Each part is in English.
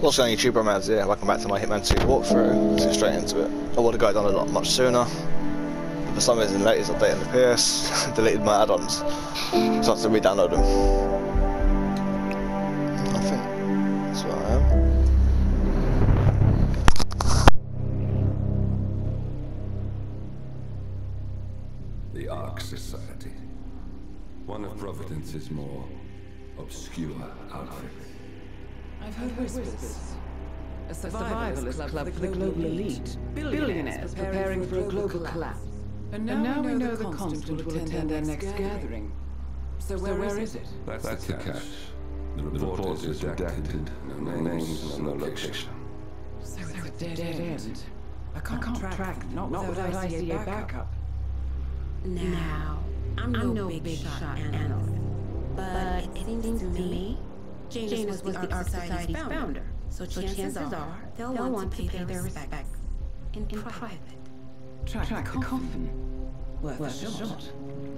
What's going on YouTube, Romance here, welcome back to my Hitman 2 walkthrough. Let's get straight into it. I would have got it done a lot much sooner, but for some reason latest update on the PS deleted my add-ons, so I have to re-download them. I think that's where I am. The Ark Society. One of Providence's more obscure outfits. I've heard whispers. A survivalist club for the global elite. Billionaires preparing for a global collapse. And now we know the Constant will attend their next gathering. So where is it? That's the cache. The report is redacted. No names, no location. So it's a dead end. I can't track, not without ICA backup. Now, I'm no big shot analyst, but it seems to me Janus was the Ark Society's founder, so chances are they'll want to pay their respects in private. Track the coffin. Worth a shot.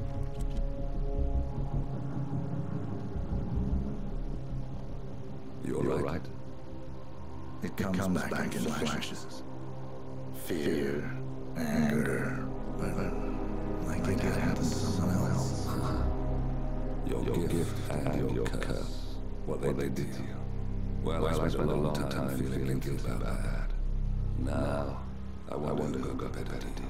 You're right. It comes back in flashes. Fear, anger, like it happened to someone else. Your gift and your curse. What they did to you. Well, I spent a long time feeling guilty about that. Now, I want to go a better deal.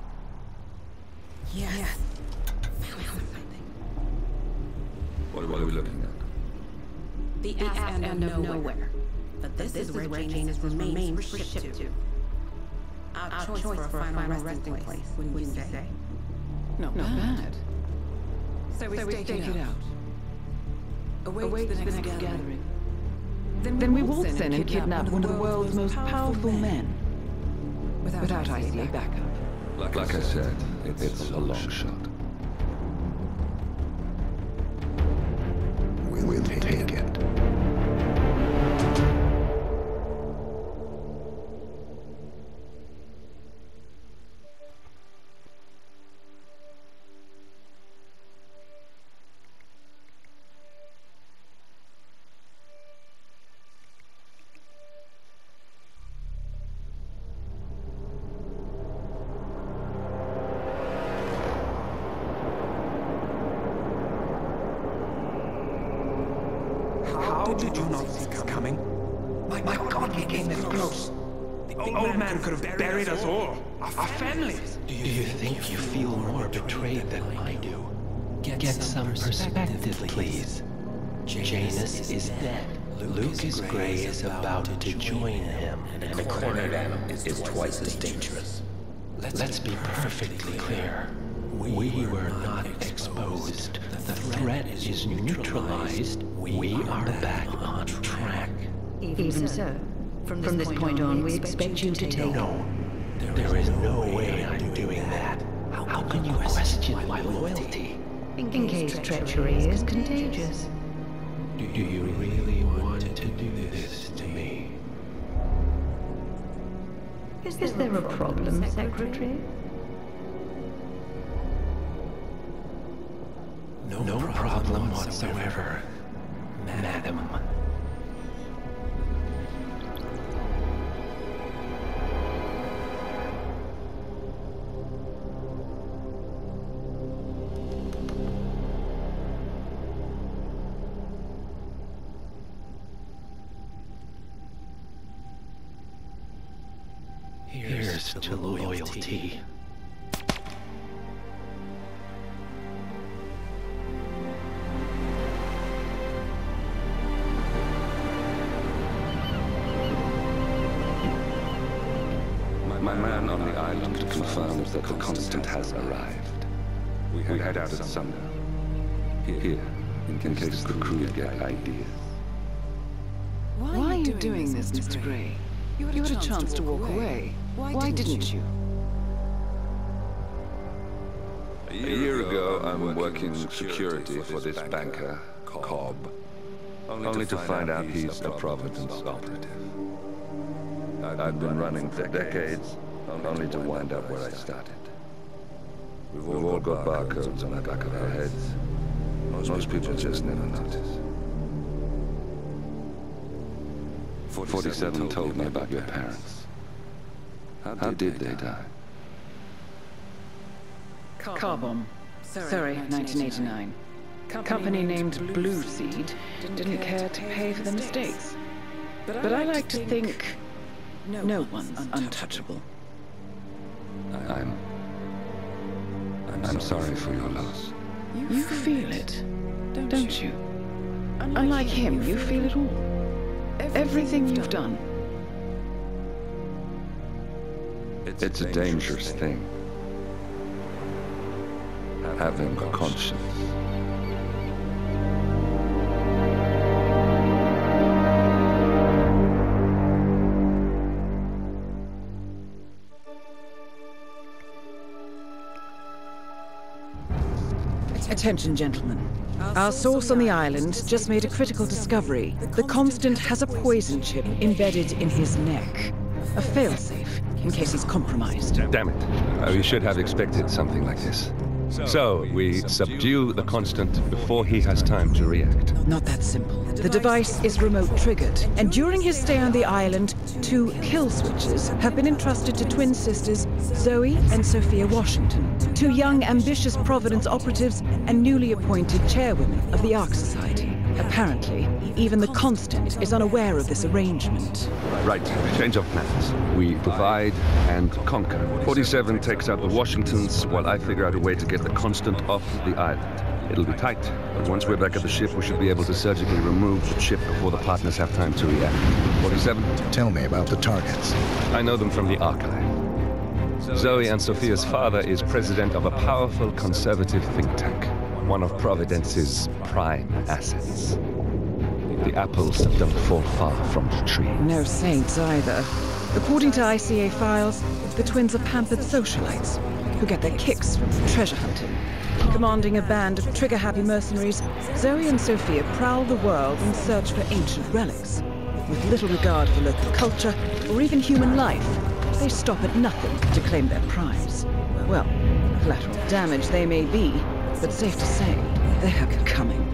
Yes. Found something. What are we looking at? The end of nowhere. But this is where Janus' remains were shipped to. Our choice for a final resting place, wouldn't you say? Not bad. So we stake it out. Await the next gathering. Then we waltz in and kidnap one of the world's most powerful men. Without ICA backup. Like I said, it's a long shot. We'll take it. How did you not see it coming? My God, we came this close. The old man could have buried us all, our families. Do you think you feel more betrayed than I do? Get some perspective, please. Janus is dead. Lucas Gray is about to join him. And a cornered animal is twice as dangerous. Let's be perfectly clear. We were not exposed. The threat is neutralized. We are back on track. Even so, from this point on, we expect you to take... No, there is no way I'm doing that. How can you question my loyalty? In case treachery is contagious. Do you really want to do this to me? Is there a problem, Secretary? No problem whatsoever, Madam. Here's to loyalty. My man on the island confirms that the Constant has arrived. We head out at sundown. Here, in case the crew get ideas. Why are you doing this, Mr. Gray? You had a chance to walk away. Why didn't you? A year ago, I'm working security for this banker, Cobb, only to find out he's a Providence operative. I've been running for decades, only to wind up where I started. We've all got barcodes on the back of our heads. Most people just never notice. 47 told me about your parents. How did they die? Car bomb. Surrey, 1989. Company named Blue Seed didn't care to pay for the mistakes. But I like to think no one's untouchable. I'm sorry for your loss. You feel it, don't you? Unlike him, you feel it all. Everything you've done. It's a dangerous thing. Having a conscience. Attention, gentlemen. Our source on the island just made a critical discovery. The Constant has a poison chip embedded in his neck. A failsafe, in case he's compromised. Damn it. We should have expected something like this. So, we subdue the Constant before he has time to react. Not that simple. The device is remote triggered, and during his stay on the island, 2 kill switches have been entrusted to twin sisters Zoe and Sophia Washington, 2 young, ambitious Providence operatives and newly appointed chairwomen of the Ark Society. Apparently, even the Constant is unaware of this arrangement. Right, change of plans. We divide and conquer. 47 takes out the Washingtons, while I figure out a way to get the Constant off the island. It'll be tight, but once we're back at the ship, we should be able to surgically remove the chip before the partners have time to react. 47? Tell me about the targets. I know them from the archive. Zoe and Sophia's father is president of a powerful conservative think tank, one of Providence's prime assets. The apples don't fall far from the tree. No saints either. According to ICA files, the twins are pampered socialites who get their kicks from treasure hunting. Commanding a band of trigger-happy mercenaries, Zoe and Sophia prowl the world in search for ancient relics. With little regard for local culture or even human life, they stop at nothing to claim their prize. Well, collateral damage they may be, but safe to say, they have it coming.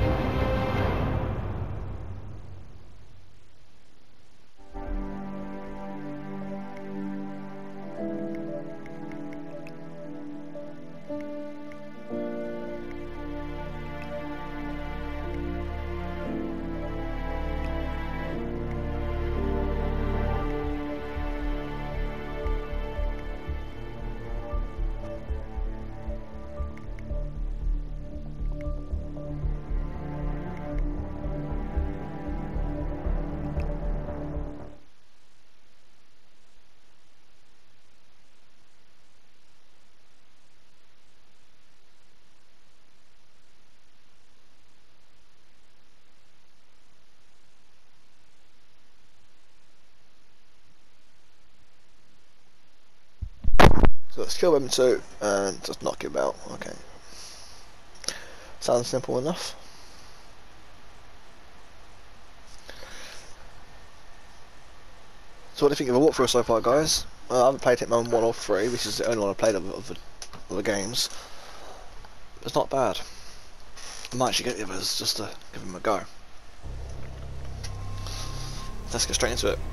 So let's kill them 2 and just knock him out. Okay. Sounds simple enough. So what do you think of the walkthrough so far, guys? I haven't played Hitman 1 or 3, which is the only one I've played of the games. It's not bad. I might actually get the others just to give them a go. Let's get straight into it.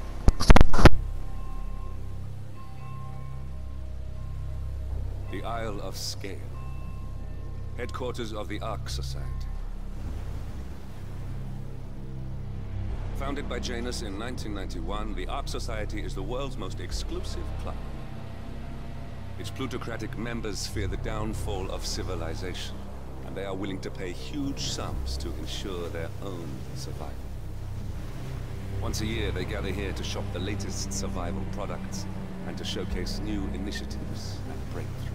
The Isle of Scale, headquarters of the Ark Society. Founded by Janus in 1991, the Ark Society is the world's most exclusive club. Its plutocratic members fear the downfall of civilization, and they are willing to pay huge sums to ensure their own survival. Once a year, they gather here to shop the latest survival products and to showcase new initiatives and breakthroughs.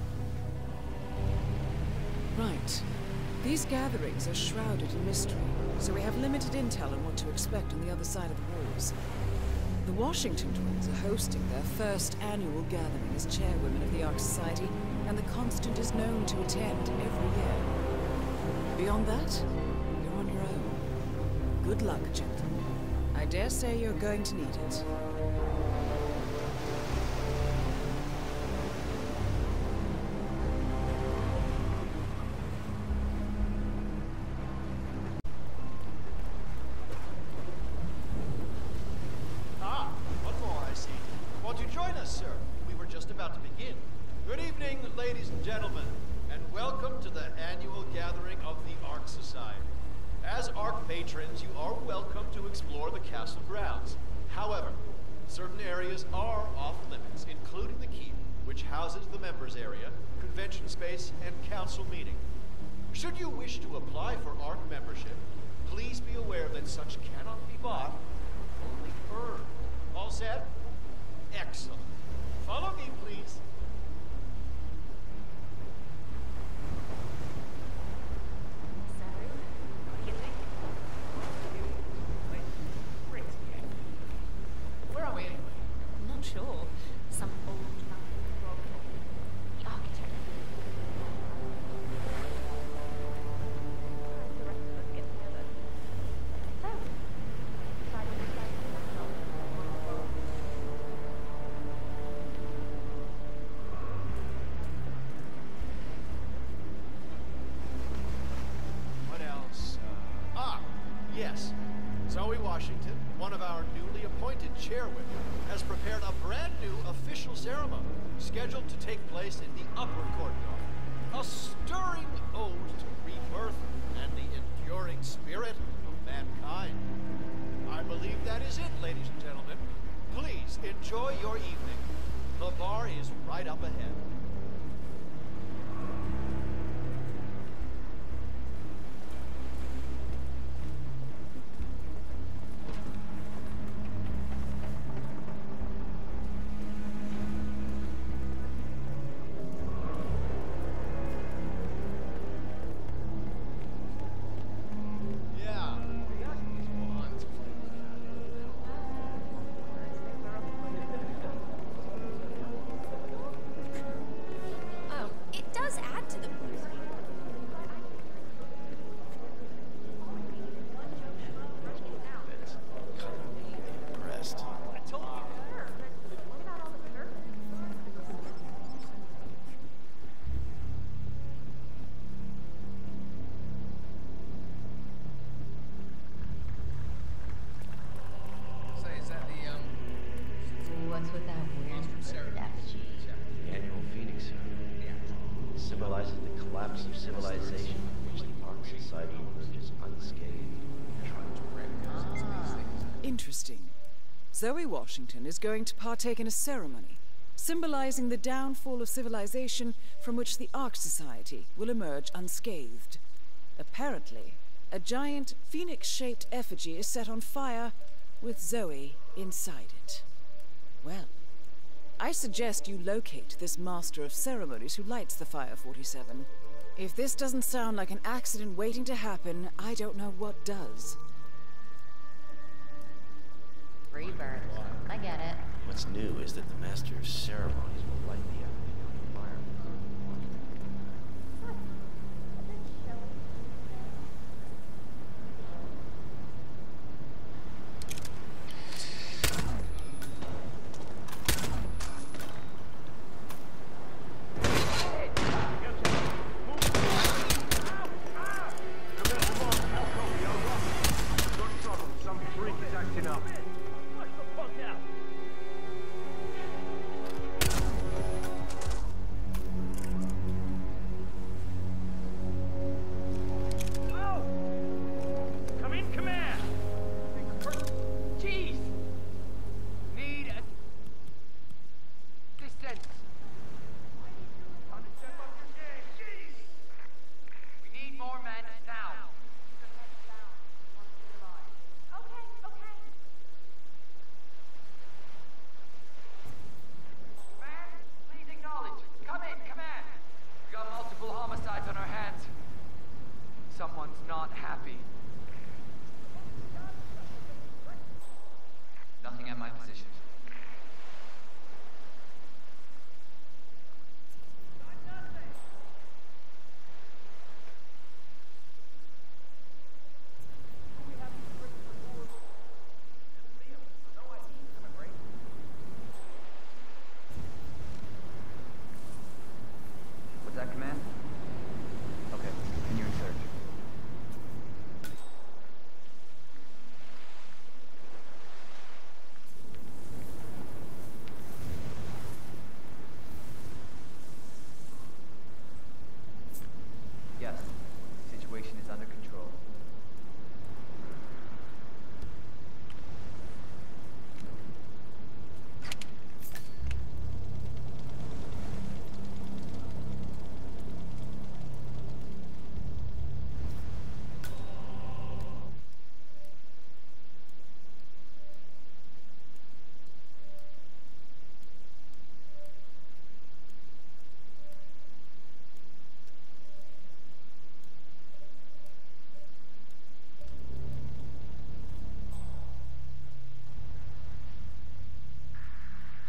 Right. These gatherings are shrouded in mystery, so we have limited intel on what to expect on the other side of the walls. The Washington twins are hosting their first annual gathering as chairwomen of the Ark Society, and the Constant is known to attend every year. Beyond that, you're on your own. Good luck, gentlemen. I dare say you're going to need it. patrons, you are welcome to explore the castle grounds. However, certain areas are off limits, including the keep, which houses the members area, convention space, and council meeting. Should you wish to apply for ARC membership, please be aware that such cannot be bought, only earned. All set? Excellent. Follow me, please. Where are we anyway? I'm not sure. Some old the architect. The rest of us get together. So, decided to decide What else? Yes. Zoe Washington, one of our newly appointed chairwomen, has prepared a brand new official ceremony scheduled to take place in the upper courtyard. A stirring ode to rebirth and the enduring spirit of mankind. I believe that is it, ladies and gentlemen. Please enjoy your evening. The bar is right up ahead. What's with that weird effigy? The annual Phoenix ceremony symbolizes the collapse of civilization from which the Ark Society emerges unscathed. Interesting. Zoe Washington is going to partake in a ceremony symbolizing the downfall of civilization from which the Ark Society will emerge unscathed. Apparently, a giant phoenix-shaped effigy is set on fire with Zoe inside it. Well, I suggest you locate this master of ceremonies who lights the Fire 47. If this doesn't sound like an accident waiting to happen, I don't know what does. Rebirth. I get it. What's new is that the master of ceremonies will light the effigy on fire.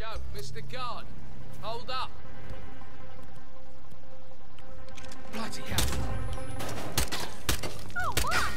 Yo, Mr. Guard, hold up. Bloody hell. Oh, what?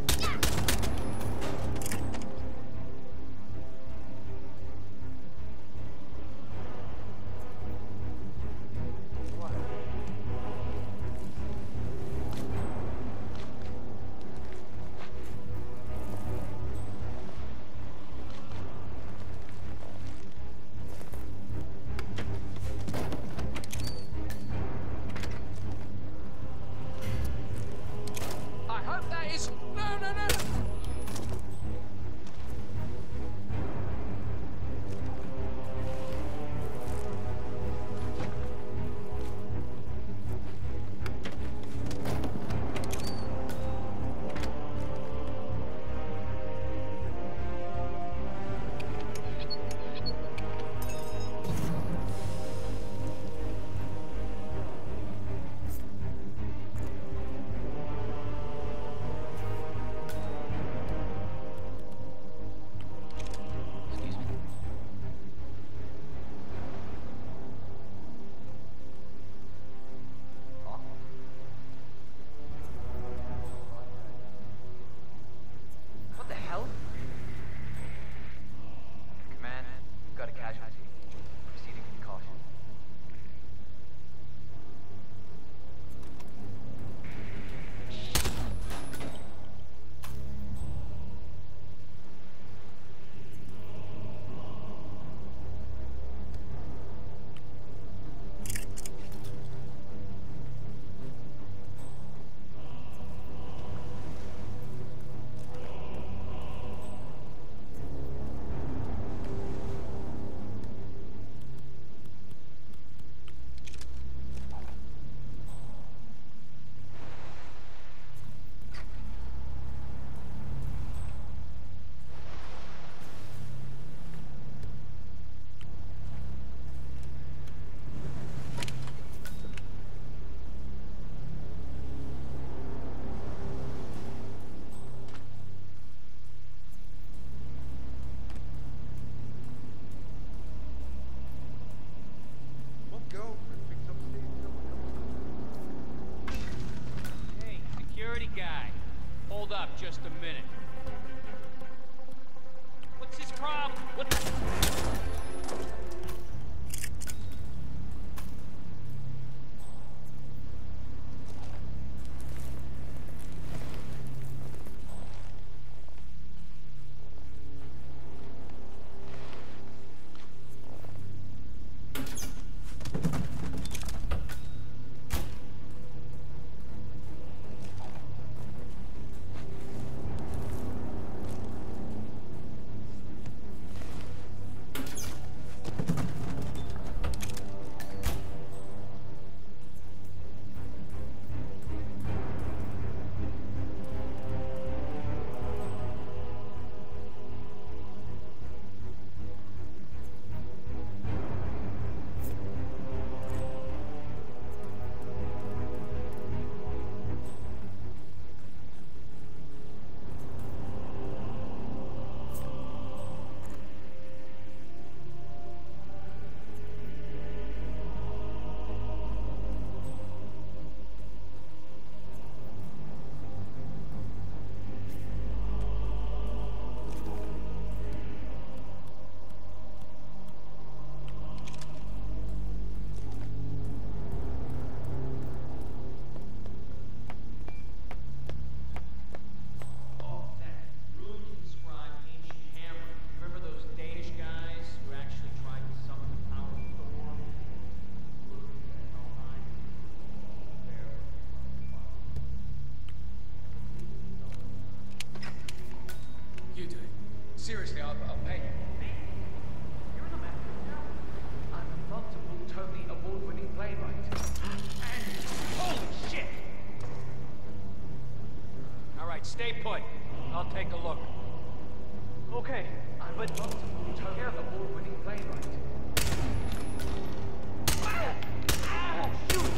Hold up just a minute. What's his problem? What the... Seriously, I'll pay you. You're in the man now. I'm a multiple Tony award-winning playwright. And holy shit! All right, stay put. I'll take a look. Okay, I'm a multiple Tony award-winning playwright. Oh, shoot!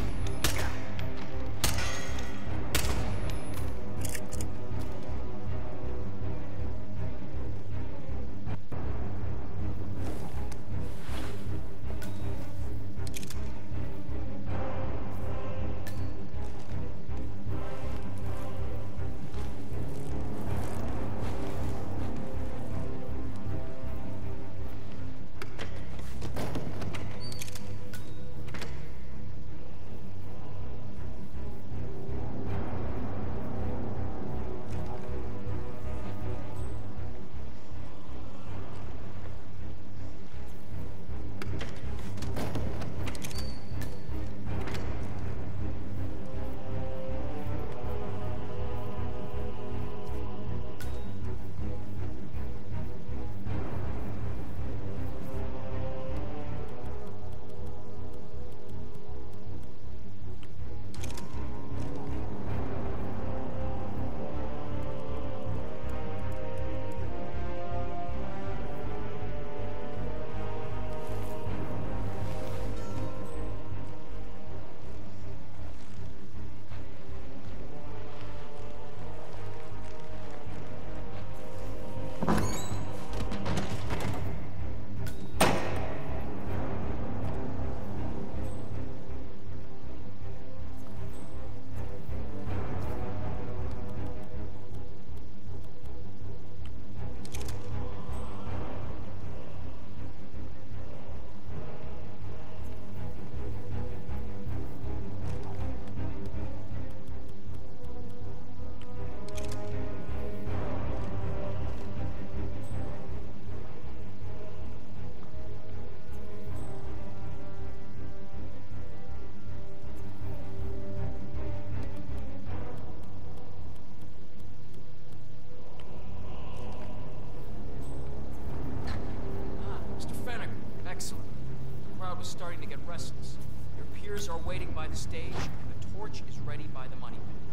restless. Your peers are waiting by the stage, and the torch is ready by the money pit.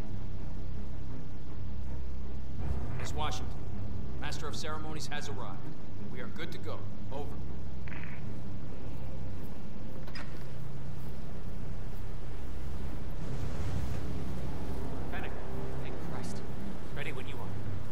Miss Washington, Master of Ceremonies has arrived. We are good to go. Over. Fennec, thank Christ. Ready when you are.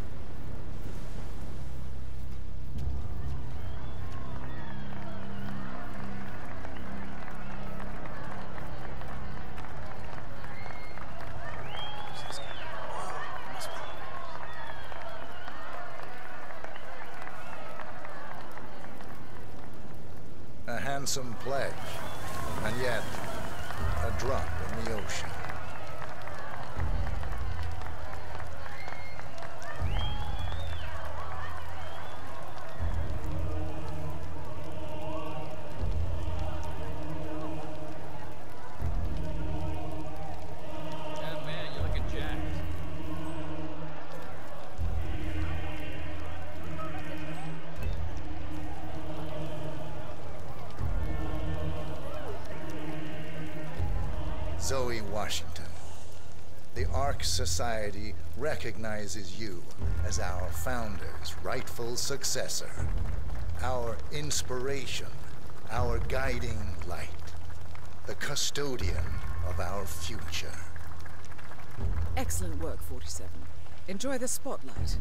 A handsome pledge, and yet a drop in the ocean. Yeah, man, you're looking jacked. Zoe Washington, the Ark Society recognizes you as our founder's rightful successor, our inspiration, our guiding light, the custodian of our future. Excellent work, 47. Enjoy the spotlight.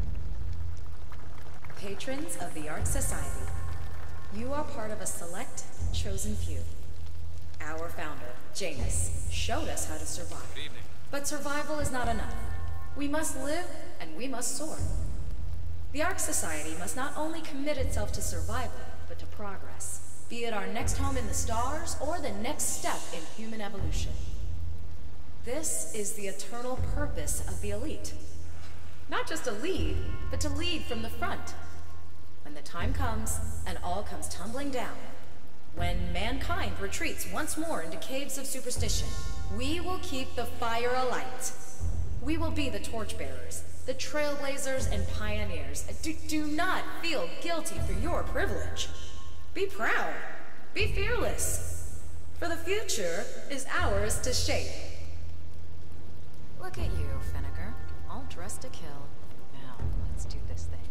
Patrons of the Ark Society, you are part of a select, chosen few. Our founder, Janus, showed us how to survive. Good evening. But survival is not enough. We must live, and we must soar. The Ark Society must not only commit itself to survival, but to progress, be it our next home in the stars or the next step in human evolution. This is the eternal purpose of the elite. Not just to lead, but to lead from the front. When the time comes, and all comes tumbling down, when mankind retreats once more into caves of superstition, we will keep the fire alight. We will be the torchbearers, the trailblazers and pioneers. Do not feel guilty for your privilege. Be proud. Be fearless. For the future is ours to shape. Look at you, Fenneker. All dressed to kill. Now, let's do this thing.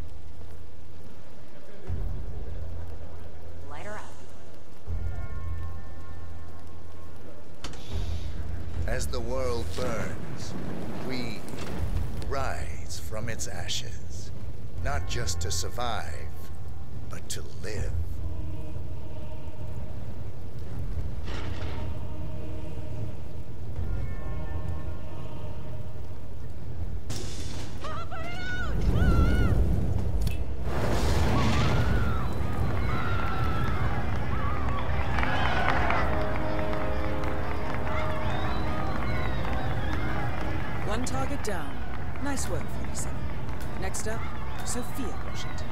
Light her up. As the world burns, we rise from its ashes, not just to survive, but to live. One target down. Nice work, 47. Next up, Sophia Washington.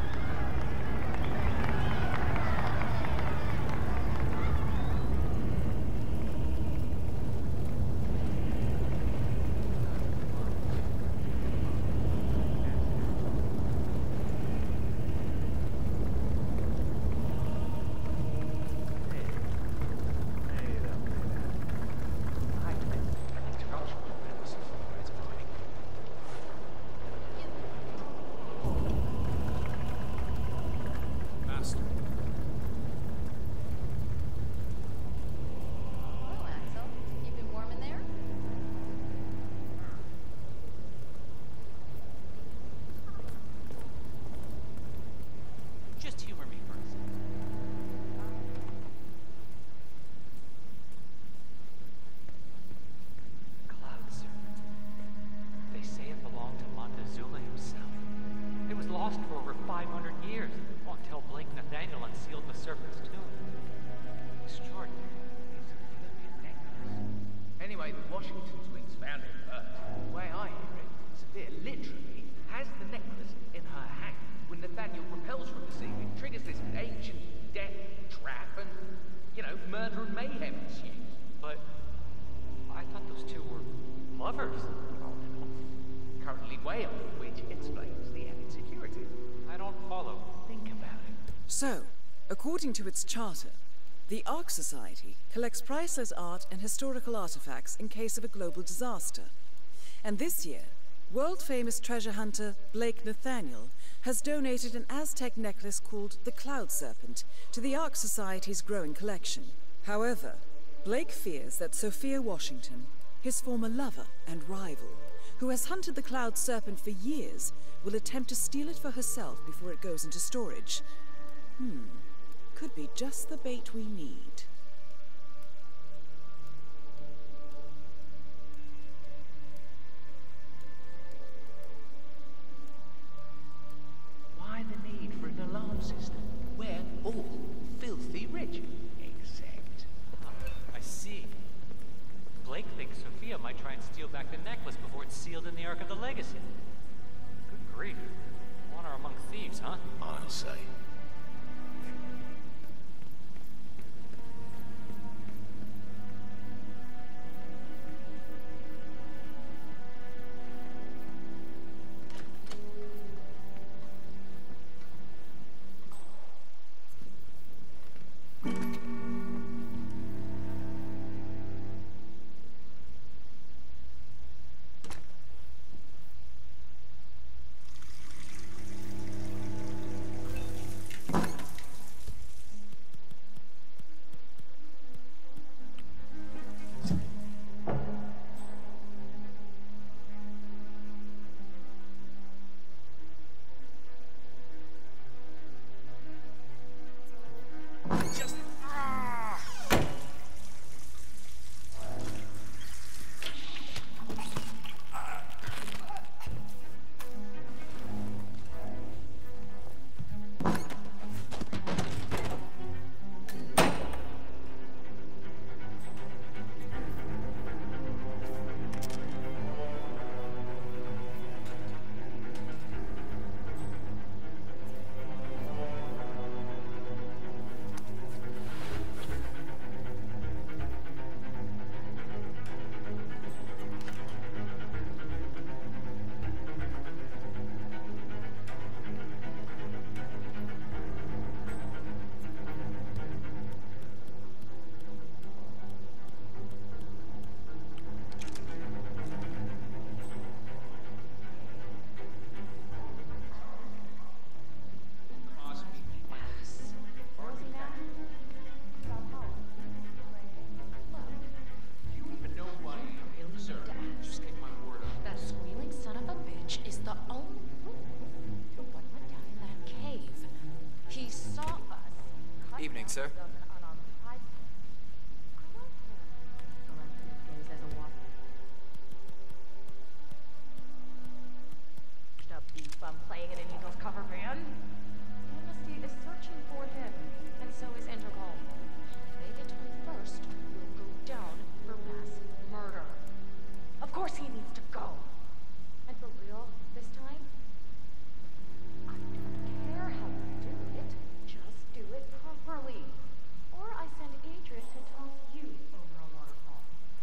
Just humor me for a second. Cloud Serpent. They say it belonged to Montezuma himself. It was lost for over 500 years, until Blake Nathaniel unsealed the Serpent's tomb. Extraordinary. It's a flippin' necklace. Anyway, the Washington twins found it first. The way I hear it, Sophia literally has the necklace in her hand. When Nathaniel repels from the scene, it triggers this ancient death trap and, murder and mayhem ensues. But I thought those two were lovers. Currently way off, which explains the added security. I don't follow. Think about it. So, according to its charter, The Ark Society collects priceless art and historical artifacts in case of a global disaster. And this year, world-famous treasure hunter Blake Nathaniel has donated an Aztec necklace called the Cloud Serpent to the Ark Society's growing collection. However, Blake fears that Sophia Washington, his former lover and rival, who has hunted the Cloud Serpent for years, will attempt to steal it for herself before it goes into storage. Could be just the bait we need. Why the need for an alarm system? We're all filthy rich. Except... I see. Blake thinks Sophia might try and steal back the necklace before it's sealed in the Ark of the Legacy. Good grief. Honor among thieves, huh? I'll say. Evening, sir. I'm playing in an Eagles cover band. Amnesty is searching for him, and so is Interpol. If they get to him first, we'll go down for mass murder. Of course he needs to go. And for real, this time, I don't care how you do it, just do it properly. Or I send Adrian to toss you over a waterfall.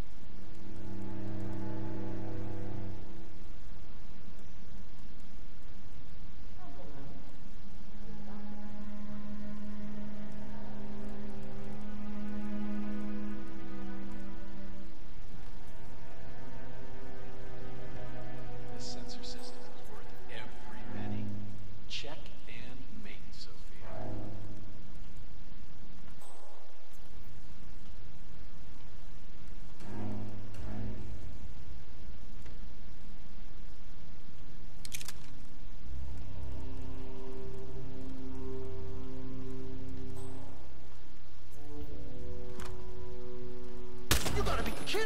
This sensor system is worth every penny. Check and mate, Sophia. You gotta be kidding!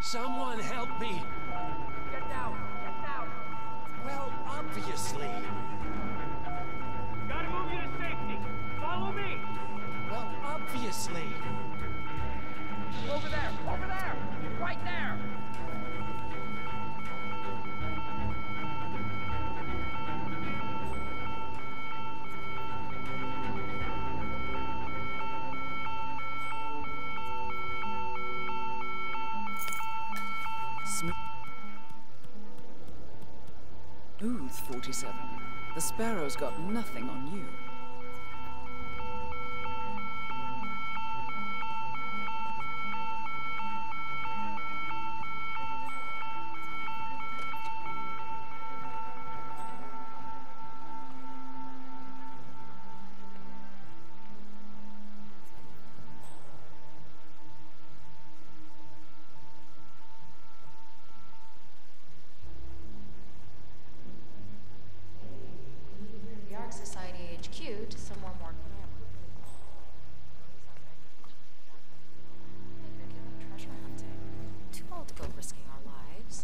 Someone help me! Get down! Get down! Well, obviously. Gotta move you to safety! Follow me! Well, obviously. Over there! Over there! Right there! Smooth, 47. The Sparrow's got nothing on you. The Ark Society HQ to somewhere more glamorous. Maybe we're going treasure hunting. Too old to go risking our lives.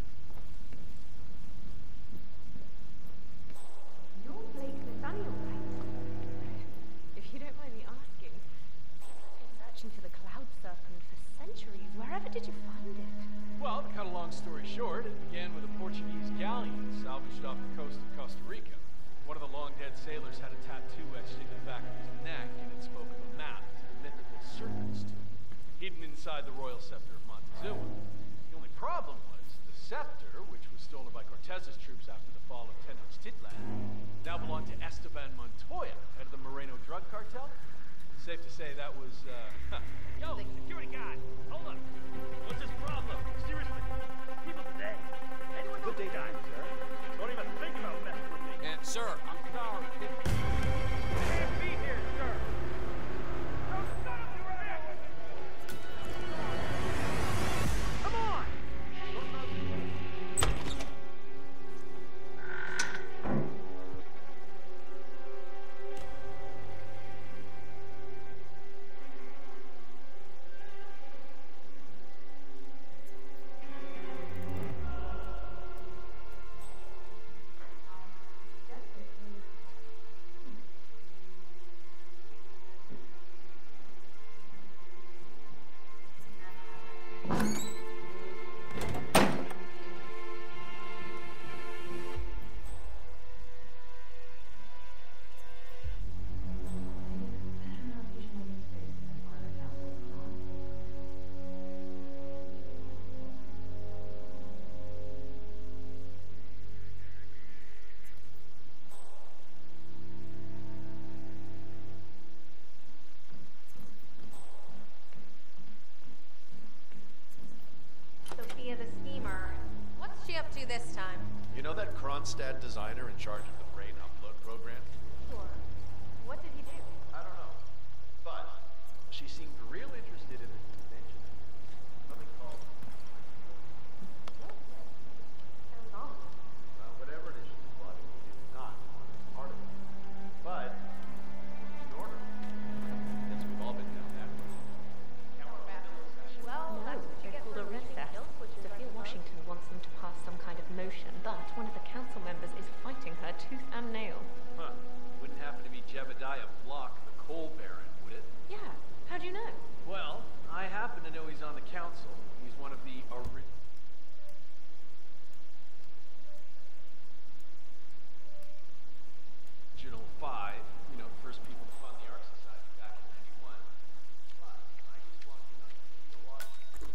You're Blake Nathaniel, right? If you don't mind me asking, you've been searching for the Cloud Serpent for centuries. Wherever did you find it? Well, to cut a long story short, it began with a Portuguese galleon salvaged off the coast of Costa Rica. One of the long-dead sailors had a tattoo etched into the back of his neck, and it spoke of a map to the mythical Serpent's Tomb, hidden inside the royal scepter of Montezuma. The only problem was the scepter, which was stolen by Cortez's troops after the fall of Tenochtitlan, now belonged to Esteban Montoya, head of the Moreno drug cartel. Safe to say that was, Yo, security guard! Hold up! What's his problem? Seriously, people today. Anyone know Good day, sir? Don't even think about messing with me. And, sir, I'm sorry. Can't be here, sir. Those sons who are there. Come on! Sophia the Schemer. What's she up to this time? you know that Kronstadt designer in charge of the brain upload program? Sure. What did he do? I don't know. But she seemed real interested in this invention. Something called... Sounds ominous. Well, whatever it is she's plotting, it's not part of it. But, it's an order. Guess we've all been down that road. Well, that's what you get for recess. Sophia Washington wants them to pass some kind of motion, but one of the council members is fighting her tooth and nail. Huh. Wouldn't happen to be Jebediah Block, the coal baron, would it? Yeah, how do you know? Well, I happen to know he's on the council. He's one of the original five, you know, the first people to fund the Ark Society back in 91. But I just walked in on the Washington.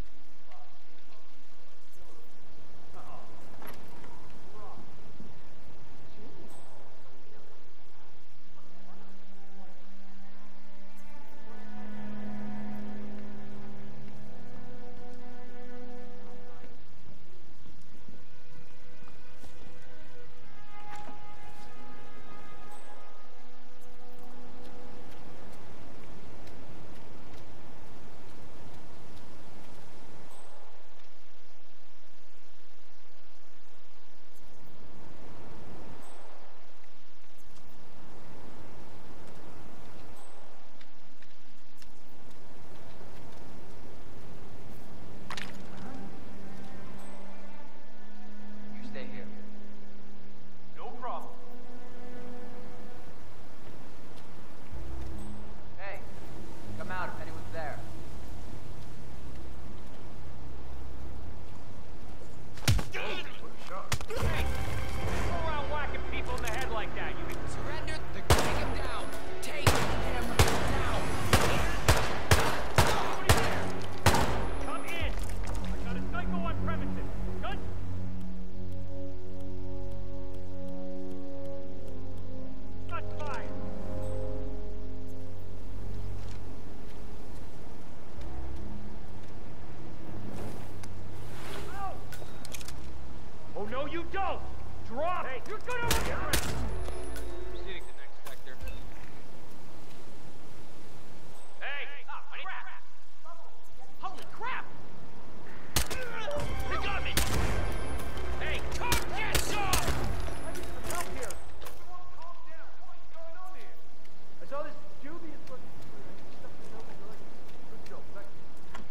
Don't! Drop! Hey, you're gonna regret! Proceeding to next sector. Hey! Oh, crap! Holy crap! They got me! Hey, calm down! I need some help here. Everyone calm down. What's going on here? I saw this dubious looking stuff in the open door. Good job, thank you.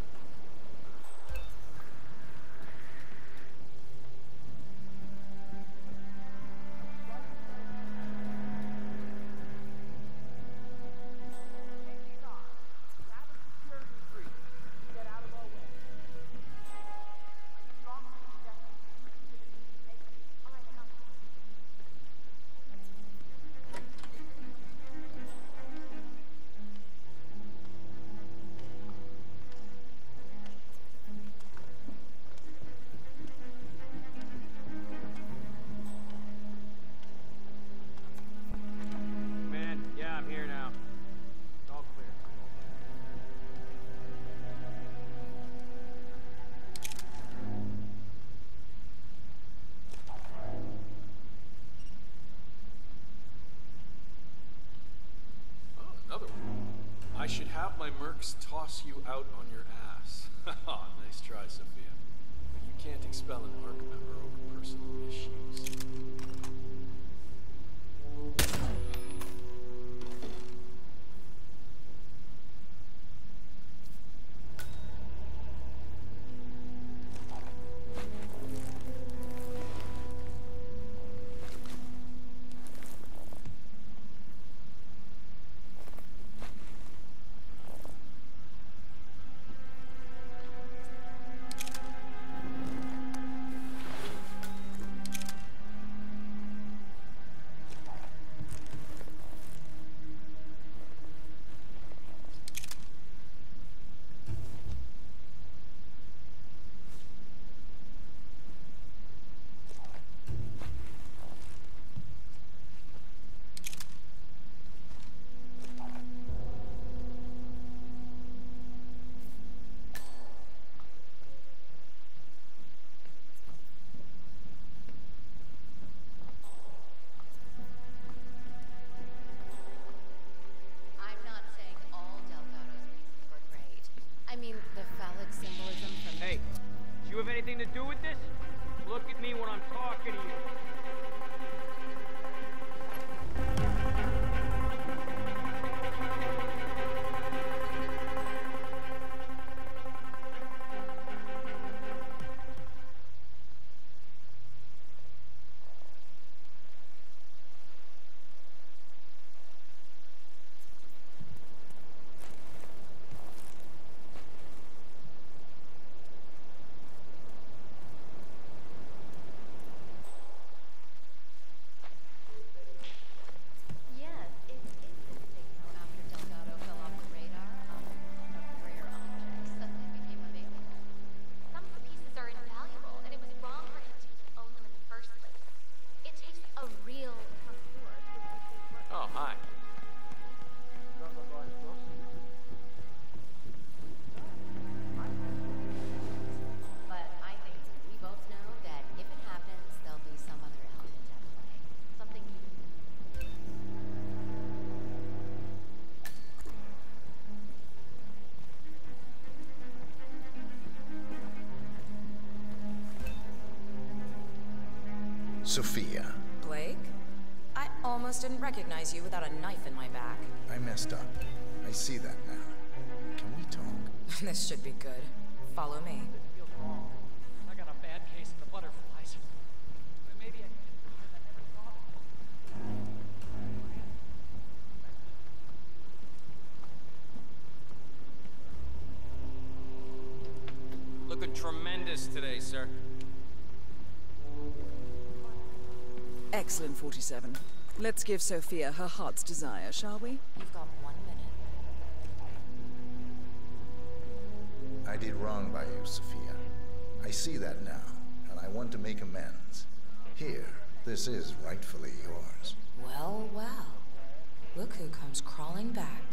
I should have my mercs toss you out on your ass. Nice try, Sophia. But you can't expel an ARC member over personal issues. Anything to do with this? Look at me when I'm talking to you. Sophia. Blake? I almost didn't recognize you without a knife in my back. I messed up. I see that now. Can we talk? This should be good. Follow me. It feels wrong. I got a bad case of the butterflies. But maybe I can get that never thought of. Looking tremendous today, sir. Excellent, 47. Let's give Sophia her heart's desire, shall we? You've got 1 minute. I did wrong by you, Sophia. I see that now, and I want to make amends. Here, this is rightfully yours. Well, well. Look who comes crawling back.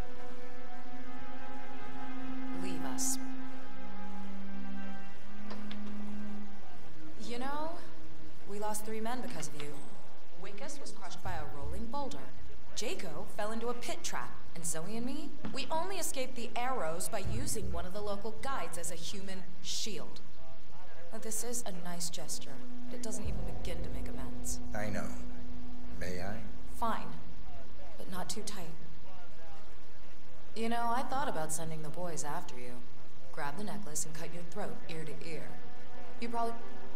Leave us. You know, we lost 3 men because of you. Wickus was crushed by a rolling boulder. Jaco fell into a pit trap. And Zoe and me, we only escaped the arrows by using one of the local guides as a human shield. Now, this is a nice gesture, but it doesn't even begin to make amends. I know. May I? Fine, but not too tight. You know, I thought about sending the boys after you. Grab the necklace and cut your throat ear to ear. You probably...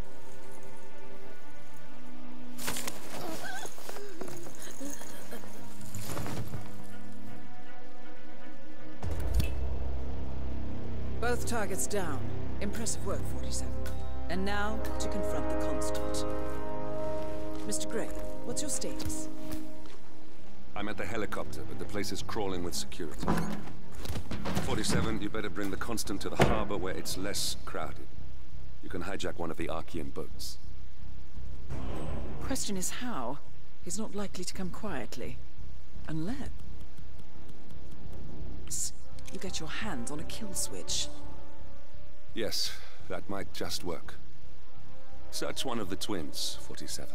Both targets down. Impressive work, 47. And now, to confront the Constant. Mr. Gray, what's your status? I'm at the helicopter, but the place is crawling with security. 47, you better bring the Constant to the harbor where it's less crowded. You can hijack one of the Archean boats. Question is how? He's not likely to come quietly. Unless... you get your hands on a kill switch. Yes, that might just work. Search one of the twins, 47.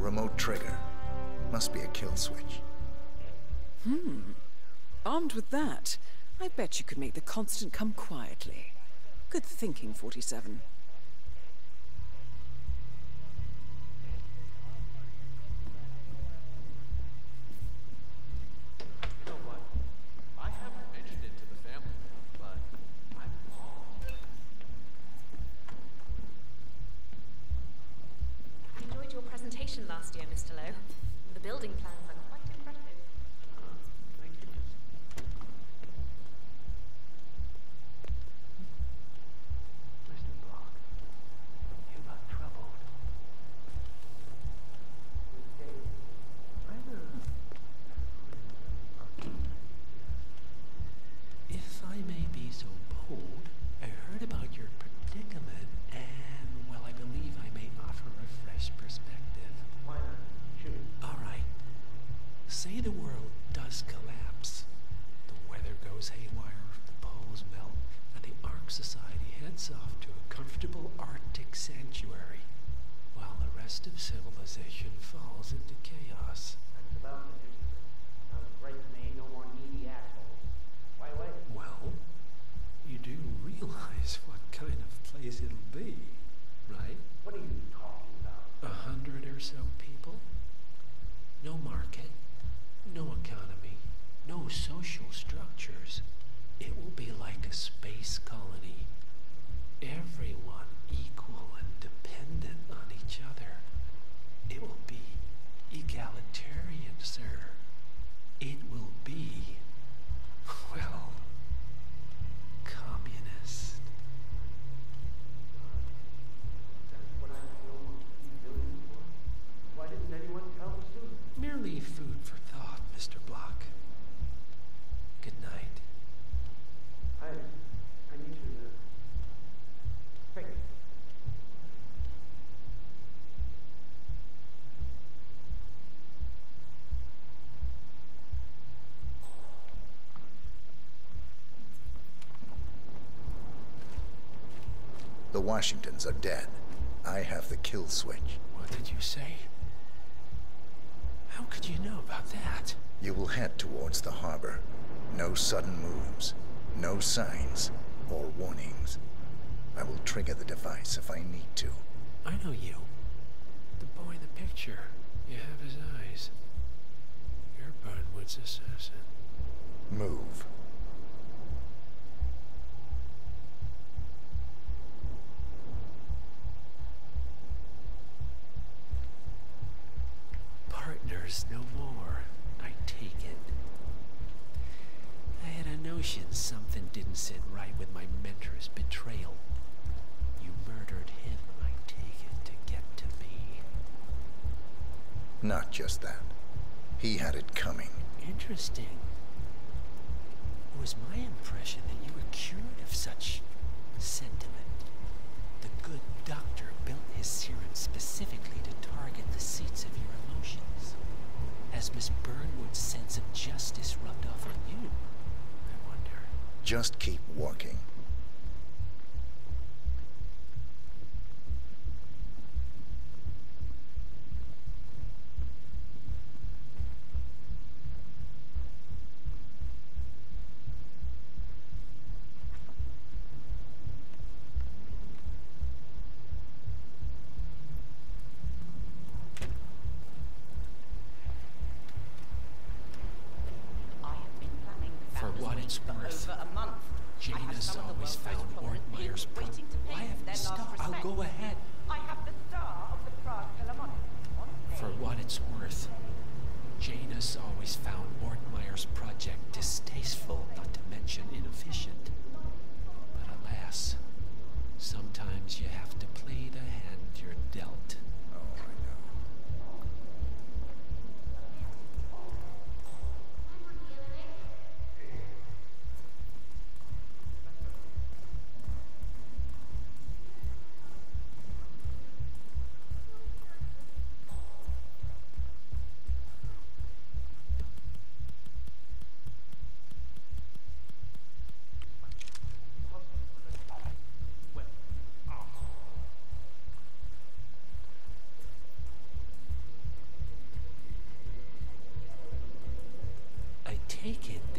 remote trigger. Must be a kill switch. Armed with that, I bet you could make the Constant come quietly. Good thinking, 47. You know what? I haven't mentioned it to the family, but I'm involved. I enjoyed your presentation last year, Mr. Lowe. The building plans are quite impressive. Thank you, miss. Mr. Block, you look troubled. If I may be so bold, I heard about your predicament, and, well, I believe I may offer a fresh perspective. Why not? Shoot. All right. Say the world does collapse. The weather goes haywire, the poles melt, and the Ark Society heads off to a comfortable Arctic sanctuary, while the rest of civilization falls into chaos. That's about it. Sounds great to me. No more needy assholes. Why wait? Well, you do realize what kind of place it'll be, right? What are you talking about? 100 or so people? No market, no economy, no social structures. It will be like a space colony. Everyone equal and dependent on each other. It will be egalitarian, sir. It will be, well, communist. That's what I almost million for. Why didn't anyone tell us sooner? Merely food for thought, Mr. Block. Good night. I need to think. The Washingtons are dead. I have the kill switch. What did you say? How could you know about that? You will head towards the harbor. No sudden moves, no signs or warnings. I will trigger the device if I need to. I know you. The boy in the picture. You have his eyes. You're Burnwood's assassin. Move. Partners no more, I take it. I had a notion something didn't sit right with my mentor's betrayal. You murdered him, I take it, to get to me. Not just that. He had it coming. Interesting. It was my impression that you were cured of such sentiment. The good doctor built his serum specifically to target the seats of your emotions. Has Miss Burnwood's sense of justice rubbed off on you? I wonder. Just keep walking. For what it's worth, Janus always found Ortmeyer's Why have you stopped? I'll go ahead. I have the star of the Prague Philharmonic. For what it's worth, Janus always found Ortmeyer's project distasteful, not to mention inefficient. But alas, sometimes you have to play the hand you're dealt. Oh, I know.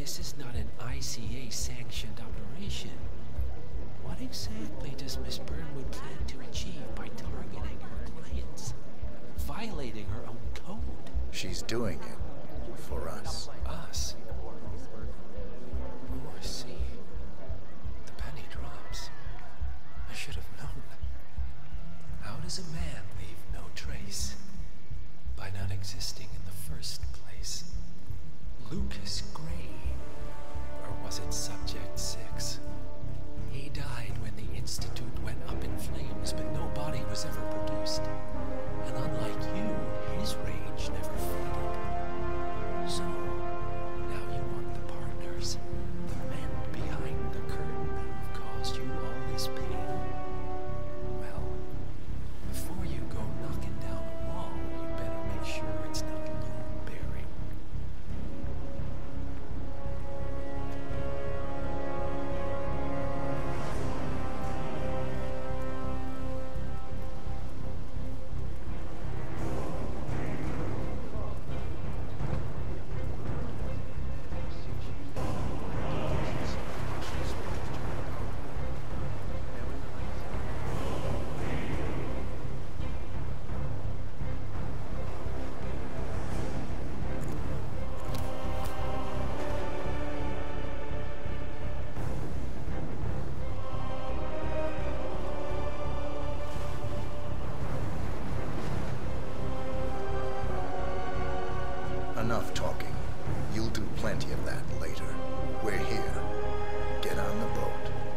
This is not an ICA-sanctioned operation. What exactly does Miss Burnwood plan to achieve by targeting her clients? Violating her own code? She's doing it for us. Us? Oh, I see. The penny drops. I should have known. How does a man leave no trace? By not existing in the first place. Lucas Gray. Or was it Subject 6? He died when the Institute went up in flames, but no body was ever produced. And unlike you, his rage never faded. So, now you want the partners, the men behind the curtain who've caused you all this pain. Well, before you go knocking down a wall, you better make sure it's not load-bearing. Enough talking. You'll do plenty of that later. We're here. Get on the boat.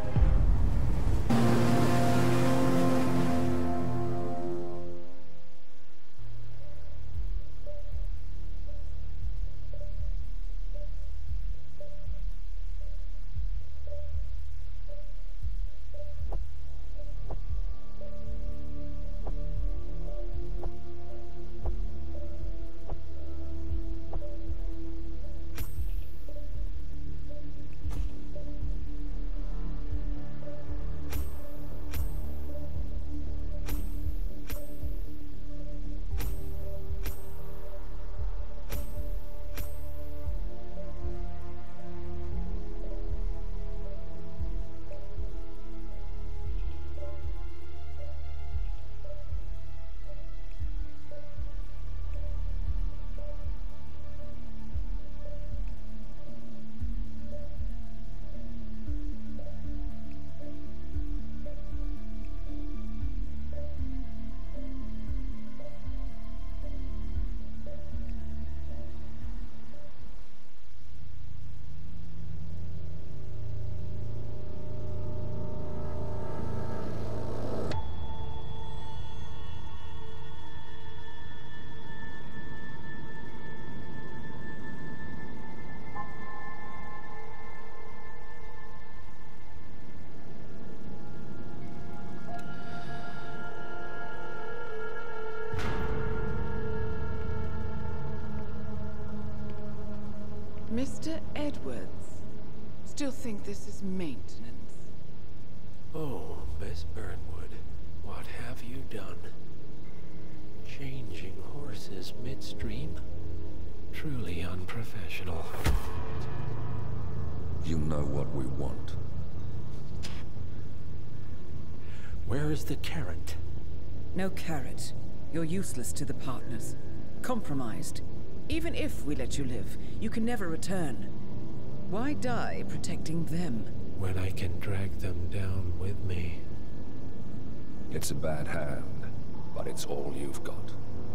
Mr. Edwards, still think this is maintenance? Oh, Miss Burnwood, what have you done? Changing horses midstream? Truly unprofessional. You know what we want. Where is the carrot? No carrot. You're useless to the partners. Compromised. Even if we let you live, you can never return. Why die protecting them? When I can drag them down with me. It's a bad hand, but it's all you've got.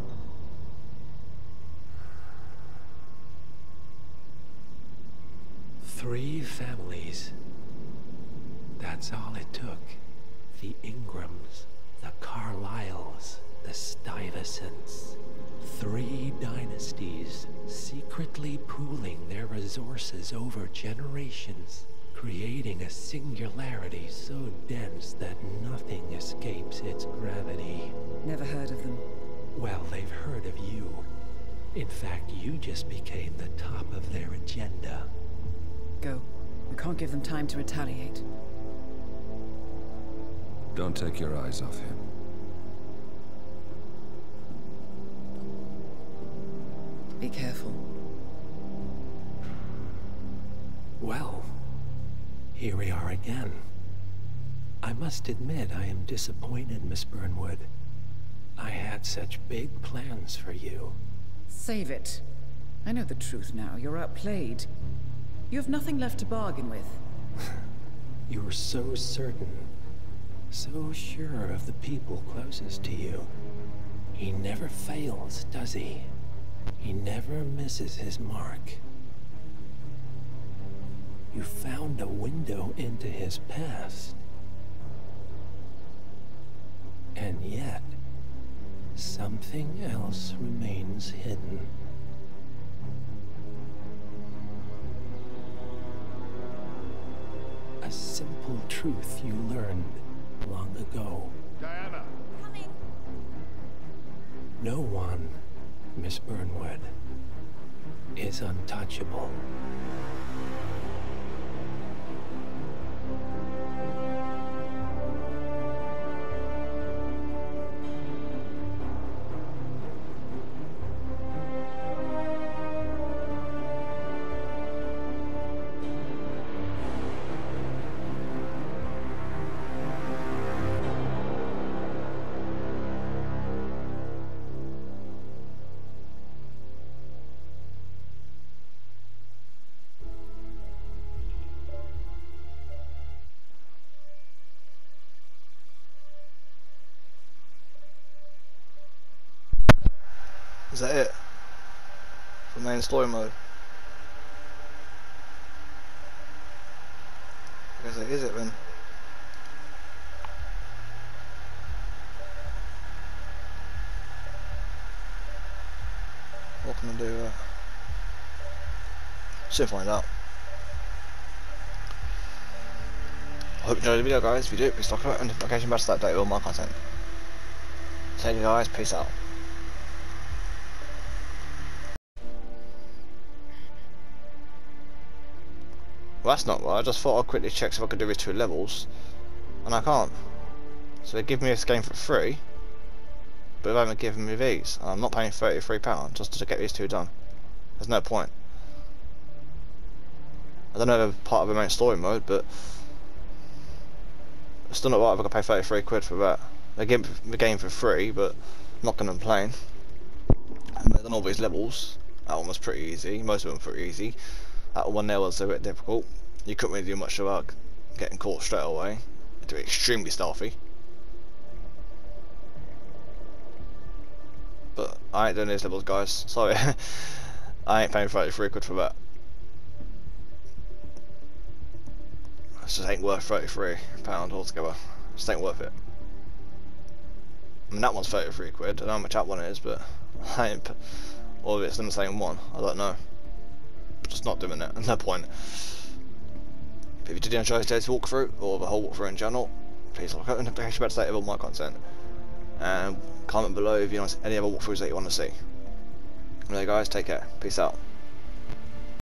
Three families. That's all it took. The Ingrams, the Carlyles, the Stuyvesants. 3 dynasties, secretly pooling their resources over generations, creating a singularity so dense that nothing escapes its gravity. Never heard of them. Well, they've heard of you. In fact, you just became the top of their agenda. Go. We can't give them time to retaliate. Don't take your eyes off him. Be careful. here we are again. I must admit I am disappointed, Miss Burnwood. I had such big plans for you. Save it. I know the truth now. You're outplayed. You have nothing left to bargain with. You were so certain. So sure of the people closest to you. He never fails, does he? He never misses his mark. You found a window into his past. And yet, something else remains hidden. A simple truth you learned long ago. Diana! Coming! No one, Miss Burnwood, is untouchable. Is that it? For main story mode? I guess it is it then. What can I do? Soon find out. I hope you enjoyed the video, guys. If you do, please like it and notification bell to update all my content. Thank you guys, peace out. Well, that's not right. I just thought I'd quickly check if I could do these 2 levels, and I can't. So they give me this game for free, but they haven't given me these, and I'm not paying £33 just to get these 2 done. There's no point. I don't know if they're part of the main story mode, but it's still not right if I could pay 33 quid for that. They give the game for free, but I'm not going to complain. And I've done all these levels. That one was pretty easy. Most of them were pretty easy. That one there was a bit difficult. You couldn't really do much about getting caught straight away. You had to be extremely stealthy. But I ain't doing these levels, guys. Sorry. I ain't paying 33 quid for that. It just ain't worth £33 altogether. It just ain't worth it. I mean, that one's 33 quid. I don't know how much that one is, but I ain't. Or if it's in the same one, I don't know. Just not doing it, no point. But if you did enjoy today's walkthrough, or the whole walkthrough in general, please like it and notification bell to stay all my content. And comment below if you want any other walkthroughs that you want to see. Anyway guys, take care, peace out.